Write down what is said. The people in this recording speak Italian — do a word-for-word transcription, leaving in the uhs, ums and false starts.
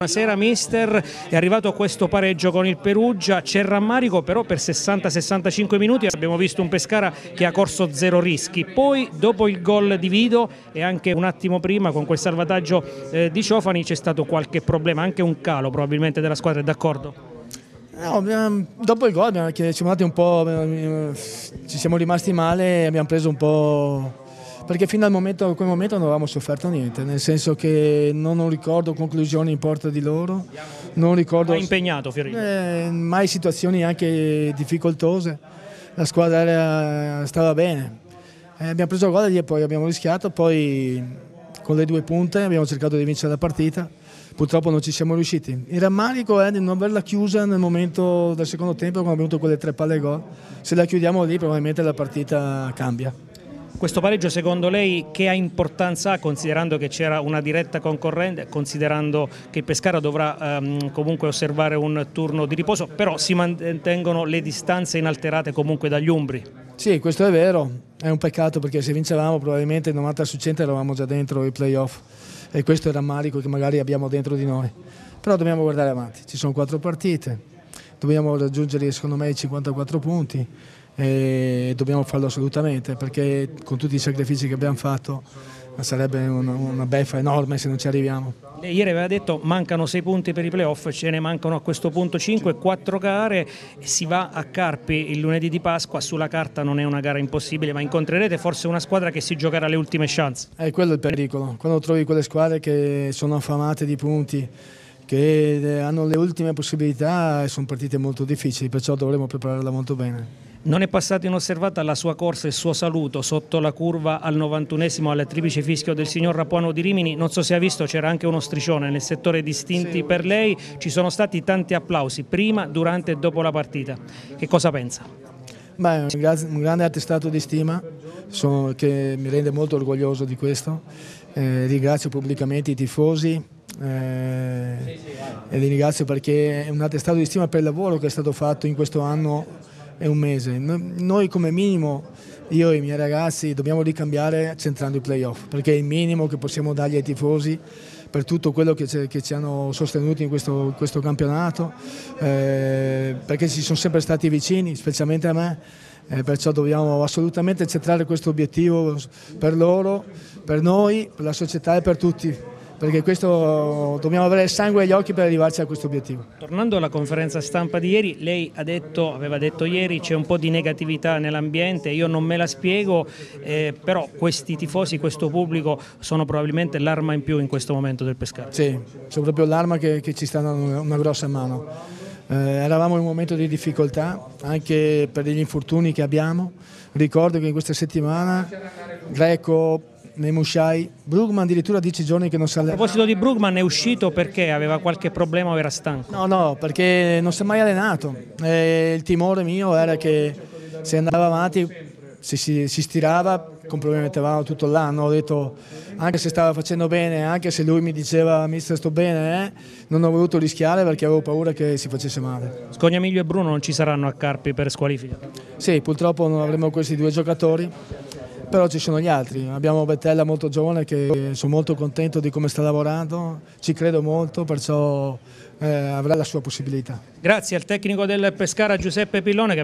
Buonasera mister, è arrivato questo pareggio con il Perugia, c'è rammarico però per sessanta sessantacinque minuti abbiamo visto un Pescara che ha corso zero rischi, poi dopo il gol di Vido e anche un attimo prima con quel salvataggio eh, di Ciofani c'è stato qualche problema, anche un calo probabilmente della squadra, è d'accordo? No, dopo il gol abbiamo, siamo andati un po', ci siamo rimasti male, abbiamo preso un po'... perché fino al momento, a quel momento non avevamo sofferto niente, nel senso che non, non ricordo conclusioni in porta di loro, non ricordo mai impegnato Fiorino, eh, mai situazioni anche difficoltose, la squadra era, stava bene, eh, abbiamo preso il gol e poi abbiamo rischiato, poi con le due punte abbiamo cercato di vincere la partita, purtroppo non ci siamo riusciti. Il rammarico è di non averla chiusa nel momento del secondo tempo quando abbiamo avuto quelle tre palle gol, se la chiudiamo lì probabilmente la partita cambia. Questo pareggio secondo lei che importanza ha, considerando che c'era una diretta concorrente, considerando che il Pescara dovrà ehm, comunque osservare un turno di riposo, però si mantengono le distanze inalterate comunque dagli umbri? Sì, questo è vero, è un peccato perché se vincevamo probabilmente il novanta su cento eravamo già dentro i playoff e questo è il rammarico che magari abbiamo dentro di noi, però dobbiamo guardare avanti, ci sono quattro partite, dobbiamo raggiungere secondo me i cinquantaquattro punti e dobbiamo farlo assolutamente perché con tutti i sacrifici che abbiamo fatto sarebbe una, una beffa enorme se non ci arriviamo. Lei ieri aveva detto mancano sei punti per i playoff, ce ne mancano a questo punto cinque, quattro gare, si va a Carpi il lunedì di Pasqua, sulla carta non è una gara impossibile ma incontrerete forse una squadra che si giocherà le ultime chance. È quello il pericolo, quando trovi quelle squadre che sono affamate di punti, che hanno le ultime possibilità, sono partite molto difficili, perciò dovremo prepararla molto bene. Non è passato inosservata la sua corsa e il suo saluto sotto la curva al novantunesimo al triplice fischio del signor Rapuano di Rimini, non so se ha visto c'era anche uno striscione nel settore distinti sì. Per lei, ci sono stati tanti applausi prima, durante e dopo la partita, che cosa pensa? Beh, un grande attestato di stima sono, che mi rende molto orgoglioso di questo, eh, ringrazio pubblicamente i tifosi eh, e li ringrazio perché è un attestato di stima per il lavoro che è stato fatto in questo anno e un mese. Noi come minimo, io e i miei ragazzi, dobbiamo ricambiare centrando i playoff, perché è il minimo che possiamo dargli ai tifosi per tutto quello che, che ci hanno sostenuti in questo, in questo campionato, eh, perché ci sono sempre stati vicini, specialmente a me, eh, perciò dobbiamo assolutamente centrare questo obiettivo per loro, per noi, per la società e per tutti. Perché questo dobbiamo avere il sangue agli occhi per arrivarci a questo obiettivo. Tornando alla conferenza stampa di ieri, lei ha detto, aveva detto ieri c'è un po' di negatività nell'ambiente, io non me la spiego, eh, però questi tifosi, questo pubblico sono probabilmente l'arma in più in questo momento del Pescara. Sì, sono proprio l'arma che, che ci sta dando una grossa mano. Eh, eravamo in un momento di difficoltà anche per gli infortuni che abbiamo, ricordo che in questa settimana Greco, Nemushai, Brugman addirittura dieci giorni che non si allena. A proposito di Brugman, è uscito perché aveva qualche problema o era stanco? No, no, perché non si è mai allenato. E il timore mio era che se andava avanti si, si, si stirava, compromettevamo tutto l'anno. Ho detto, anche se stava facendo bene, anche se lui mi diceva mister sto bene, eh, non ho voluto rischiare perché avevo paura che si facesse male. Scognamiglio e Bruno non ci saranno a Carpi per squalifica? Sì, purtroppo non avremo questi due giocatori. Però ci sono gli altri, abbiamo Bettella molto giovane che sono molto contento di come sta lavorando, ci credo molto, perciò eh, avrà la sua possibilità. Grazie al tecnico del Pescara Giuseppe Pillone. Che